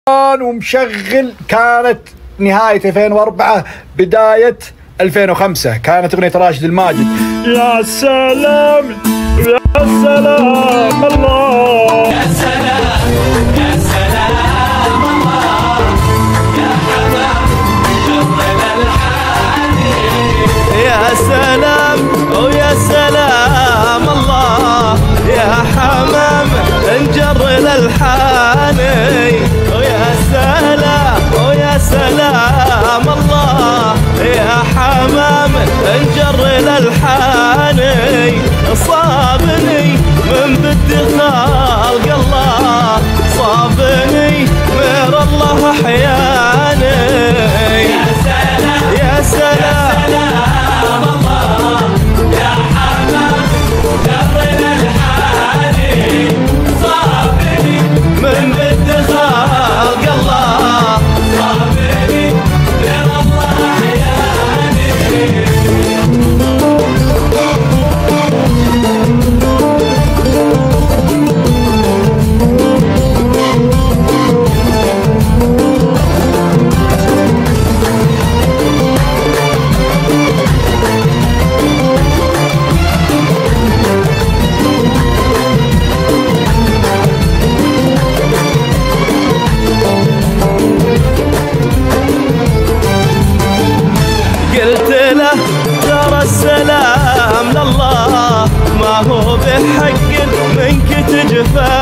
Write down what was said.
ومشغل. كانت نهاية 2004 بداية 2005. كانت أغنية راشد الماجد. يا سلام يا سلام الله، يا سلام يا سلام الله، يا حمام جرنا الحاني. يا سلام ويا سلام الله، يا حمام انجر الحاني. ويا سلام ويا سلام الله، يا حمام انجر الحاني. صابني من بد خلق الله، صابني غير الله احياني. يا سلام يا سلام الله، يا حمام جرنا الحاني. صابني من بد خلق الله، صابني غير الله احياني. قلت له ترى السلام لله، ما هو بحق منك تجفى.